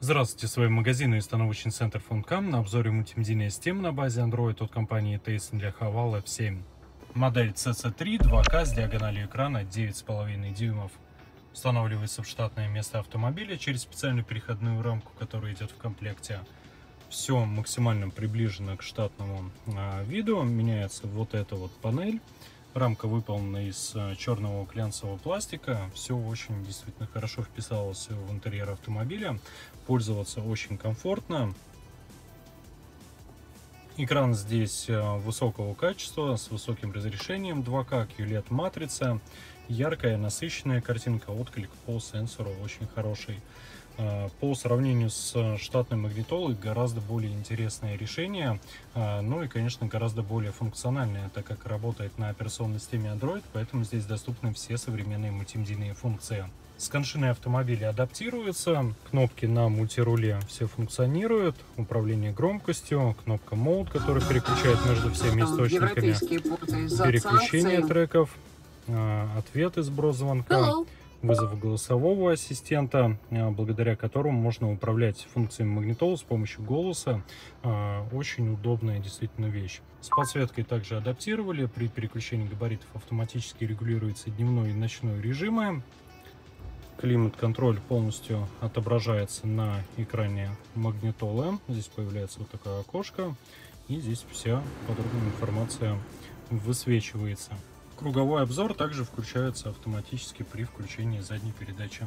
Здравствуйте, с вами магазин и установочный центр Funcom. На обзоре мультимедийная система на базе Android от компании Tayson для Haval F7. Модель CC3 2К с диагональю экрана 9,5 дюймов. Устанавливается в штатное место автомобиля через специальную переходную рамку, которая идет в комплекте. Все максимально приближено к штатному виду. Меняется вот эта вот панель. Рамка выполнена из черного глянцевого пластика. Все очень действительно хорошо вписалось в интерьер автомобиля. Пользоваться очень комфортно. Экран здесь высокого качества, с высоким разрешением 2К, QLED-матрица. Яркая, насыщенная картинка, отклик по сенсору очень хороший. По сравнению с штатной магнитолой гораздо более интересное решение, ну и, конечно, гораздо более функциональное, так как работает на операционной системе Android, поэтому здесь доступны все современные мультимедийные функции. Сканшины автомобиля адаптируются, кнопки на мультируле все функционируют, управление громкостью, кнопка Mode, которая переключает между всеми источниками, переключение треков, ответ и сброс звонка, вызов голосового ассистента, благодаря которому можно управлять функциями магнитолы с помощью голоса. Очень удобная действительно вещь. С подсветкой также адаптировали. При переключении габаритов автоматически регулируется дневной и ночной режимы. Климат-контроль полностью отображается на экране магнитолы. Здесь появляется вот такое окошко. И здесь вся подробная информация высвечивается. Круговой обзор также включается автоматически при включении задней передачи.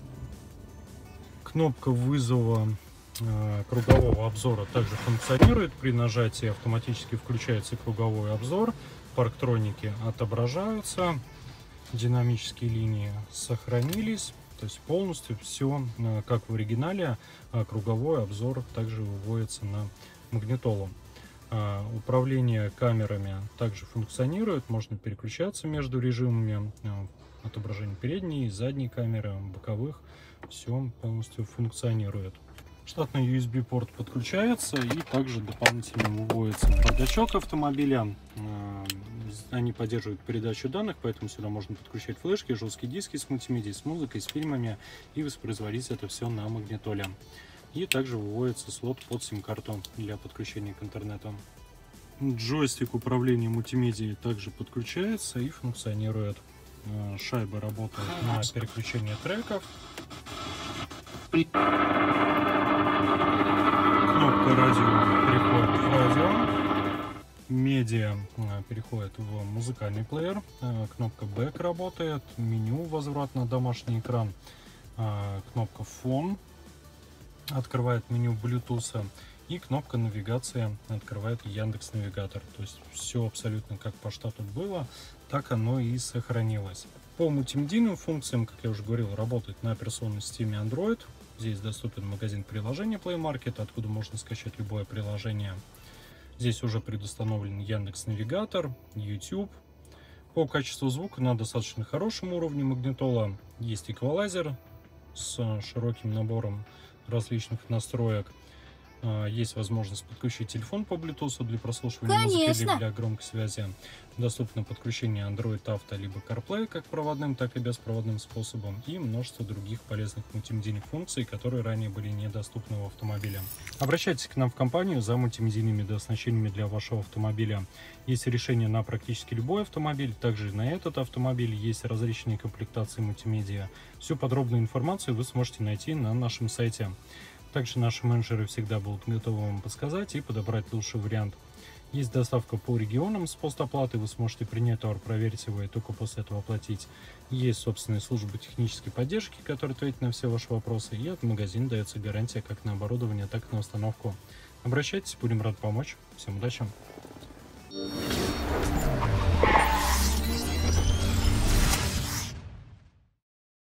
Кнопка вызова кругового обзора также функционирует. При нажатии автоматически включается круговой обзор. Парктроники отображаются. Динамические линии сохранились. То есть полностью все как в оригинале. Круговой обзор также выводится на магнитолу. Управление камерами также функционирует, можно переключаться между режимами, отображение передней, задней камеры, боковых, все полностью функционирует. Штатный USB порт подключается и также дополнительно выводится в бардачок автомобиля. Они поддерживают передачу данных, поэтому сюда можно подключать флешки, жесткие диски с мультимедией, с музыкой, с фильмами и воспроизводить это все на магнитоле. И также выводится слот под сим-карту для подключения к интернету. Джойстик управления мультимедией также подключается и функционирует. Шайба работает на переключение треков. Кнопка радио переходит в радио. Медиа переходит в музыкальный плеер. Кнопка Back работает. Меню возврат на домашний экран. Кнопка Фон открывает меню Bluetooth, и кнопка навигации открывает Яндекс.Навигатор. То есть все абсолютно как по штату было, так оно и сохранилось. По мультимедийным функциям, как я уже говорил, работает на операционной системе Android. Здесь доступен магазин приложения Play Market, откуда можно скачать любое приложение. Здесь уже предустановлен Яндекс.Навигатор, YouTube. По качеству звука на достаточно хорошем уровне магнитола. Есть эквалайзер с широким набором различных настроек. Есть возможность подключить телефон по Bluetooth для прослушивания музыки, либо для громкой связи. Доступно подключение Android Auto либо CarPlay как проводным, так и беспроводным способом. И множество других полезных мультимедийных функций, которые ранее были недоступны в автомобиле. Обращайтесь к нам в компанию за мультимедийными дооснащениями для вашего автомобиля. Есть решение на практически любой автомобиль. Также на этот автомобиль есть различные комплектации мультимедиа. Всю подробную информацию вы сможете найти на нашем сайте. Также наши менеджеры всегда будут готовы вам подсказать и подобрать лучший вариант. Есть доставка по регионам с постоплаты, вы сможете принять товар, проверить его и только после этого оплатить. Есть собственные службы технической поддержки, которые ответят на все ваши вопросы, и от магазина дается гарантия как на оборудование, так и на установку. Обращайтесь, будем рады помочь. Всем удачи!